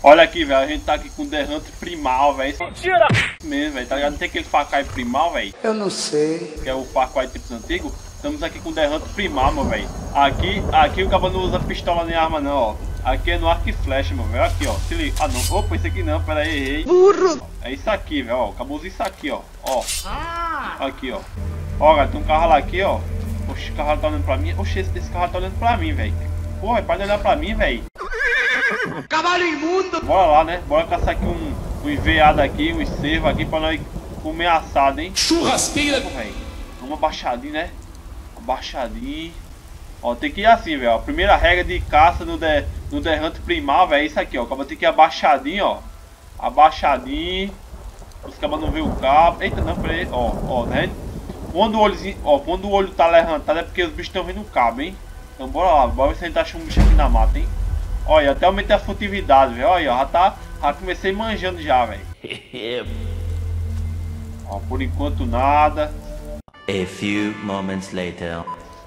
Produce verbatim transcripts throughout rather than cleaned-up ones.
Olha aqui, velho, a gente tá aqui com o The Hunt primal, velho. Mentira! Mesmo, velho, tá ligado? Não tem aquele Far Cry primal, velho. Eu não sei. Que é o Far Cry tempos antigos. Estamos aqui com o The Hunt primal, meu velho. Aqui, aqui o cara não usa pistola nem arma, não, ó. Aqui é no arco e flecha, meu velho. Aqui, ó. Se liga. Ah, não. Opa, isso aqui não. Pera aí, errei. Burro! É isso aqui, velho. Ó, acabou usando isso aqui, ó. Ó. Aqui, ó. Ó, galera, tem um carro lá aqui, ó. Oxe, o carro tá olhando pra mim. Oxe, esse, esse carro tá olhando pra mim, velho. Pô, para de olhar pra mim, velho. Cavalo imundo! Bora lá, né? Bora caçar aqui um, um enveado aqui, um cervo aqui pra nós comer assado, hein? Churrasqueira! Velho. Uma baixadinha, né? Uma baixadinha. Ó, tem que ir assim, velho. A primeira regra de caça no The, no The Hunt primal, velho, é isso aqui, ó. Acaba tem que ir abaixadinho, ó. Abaixadinho. Os cabas não vê o cabo. Eita, não, peraí. Ó, ó, né? Quando o olhozinho, ó, quando o olho tá levantado é porque os bichos estão vendo o cabo, hein? Então bora lá, bora ver se a gente acha um bicho aqui na mata, hein? Olha, até aumentei a furtividade, velho. Olha, já tá. Já comecei manjando já, velho. Ó, por enquanto nada. A few moments later.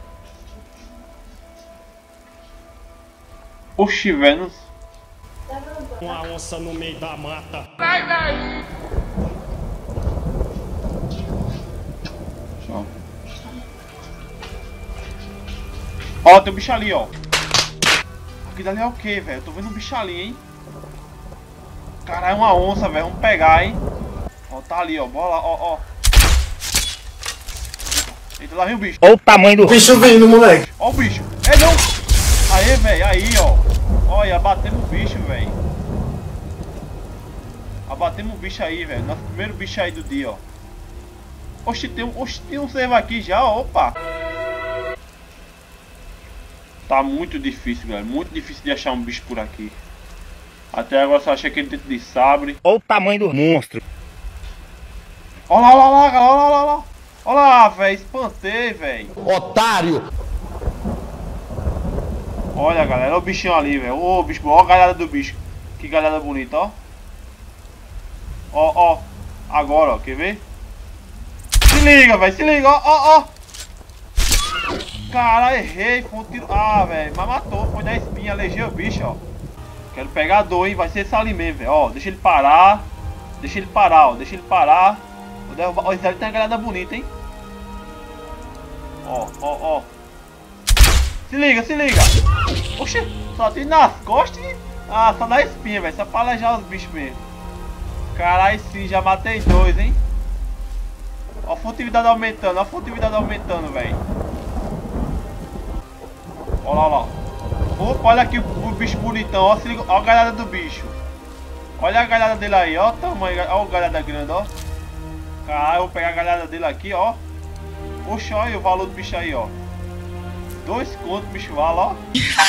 Oxi, velho. Uma onça no meio da mata. Ó. Ó, tem um bicho ali, ó. Aqui dali é o que, velho? Tô vendo um bicho ali, hein? Caralho, é uma onça, velho. Vamos pegar, hein? Ó, tá ali, ó. Bora lá, ó, ó. Eita, lá vem o bicho. Olha o tamanho do bicho vindo, moleque. Ó o bicho. É não. Aê, velho. Aí, ó. Olha, abatemos o bicho, velho. Abatemos o bicho aí, velho. Nosso primeiro bicho aí do dia, ó. Oxi, tem um, oxi, tem um servo aqui já, ó. Opa. Tá muito difícil, galera. Muito difícil de achar um bicho por aqui. Até agora só achei aquele dentro de sabre. Olha o tamanho do monstro. Olha lá, olha lá, galera. Olha lá, olha lá. Olha lá, velho. Espantei, velho. Otário! Olha, galera. Olha o bichinho ali, velho. Ô, bicho. Olha a galhada do bicho. Que galhada bonita, ó. Ó, ó. Agora, ó. Quer ver? Se liga, velho. Se liga, ó, ó, ó. Caralho, errei. Foi um tiro. Ah, velho. Mas matou. Foi na espinha. Alergei o bicho, ó. Quero pegar dor, hein. Vai ser esse ali mesmo, velho. Ó, deixa ele parar. Deixa ele parar, ó. Deixa ele parar. Vou derrubar. Ó, esse ali tem uma galhada bonita, hein. Ó, ó, ó. Se liga, se liga. Oxi, só tem nas costas e... Ah, só na espinha, velho. Só pra alejar os bichos mesmo. Caralho, sim, já matei dois, hein. Ó a furtividade aumentando, ó a furtividade aumentando, velho. Olha lá, olha lá. Opa, olha aqui o, o bicho bonitão, ó. Se liga, ó a galhada do bicho. Olha a galhada dele aí, ó o tamanho, ó a galhada grande, ó. Caralho, eu vou pegar a galhada dele aqui, ó. Oxe, olha o valor do bicho aí, ó. Dois contos, bicho vale, ó.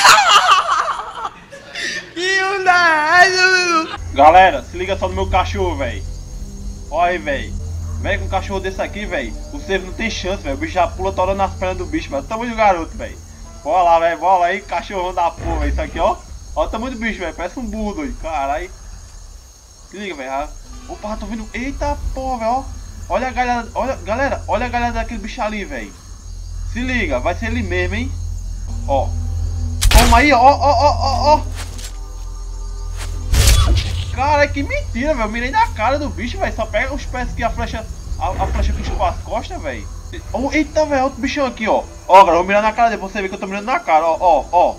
Galera, se liga só no meu cachorro, velho. Olha aí, velho. Velho, com um cachorro desse aqui, velho, o servo não tem chance, velho. O bicho já pula torando nas pernas do bicho, velho. O tamanho do garoto, velho. Bora lá, velho. Bora lá aí, cachorrão da porra, velho. Isso aqui, ó. Olha o tamanho do bicho, velho. Parece um burro, doido. Caralho. Se liga, velho. Opa, tô vendo. Eita porra, velho. Olha a galera. Olha, galera. Olha a galera daquele bicho ali, velho. Se liga, vai ser ele mesmo, hein? Ó. Toma aí, ó, ó, ó, ó, ó. Cara, que mentira, velho. Mirei na cara do bicho, velho. Só pega os pés que a flecha. A, a flecha que chupa as costas, velho. Oh, eita, velho. Outro bichão aqui, ó. Ó, galera, vou mirar na cara dele pra você ver que eu tô mirando na cara, ó, ó, ó.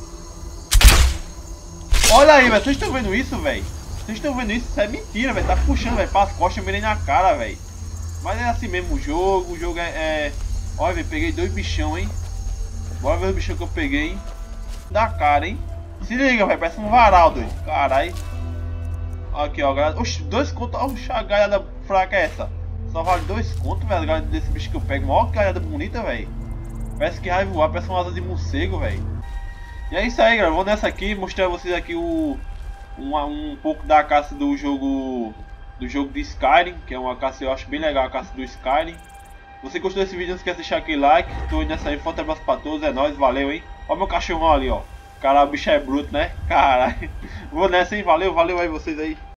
Olha aí, velho. Vocês estão vendo isso, velho? Vocês estão vendo isso? Isso é mentira, velho. Tá puxando, velho, pras costas. Eu mirei na cara, velho. Mas é assim mesmo o jogo. O jogo é. é... Olha, velho, peguei dois bichão, hein. Bora ver o bichão que eu peguei, hein. Da cara, hein. Se liga, velho, parece um varal, doido. Caralho. Aqui, ó, galera. Oxi, dois contos. Oxi, a galhada fraca é essa. Só vale dois contos, velho. A galhada desse bicho que eu pego. Mó galhada bonita, velho. Parece que vai voar, parece uma asa de morcego, velho. E é isso aí, galera. Vou nessa aqui mostrar a vocês aqui o. Um, um pouco da caça do jogo. Do jogo de Skyrim. Que é uma caça, eu acho bem legal a caça do Skyrim. Se você gostou desse vídeo, não esquece de deixar aquele like. Tô indo nessa aí, forte abraço pra todos, é nóis, valeu, hein. Ó meu cachorrão ali, ó. Caralho, o bicho é bruto, né? Caralho. Vou nessa, hein, valeu, valeu aí vocês aí.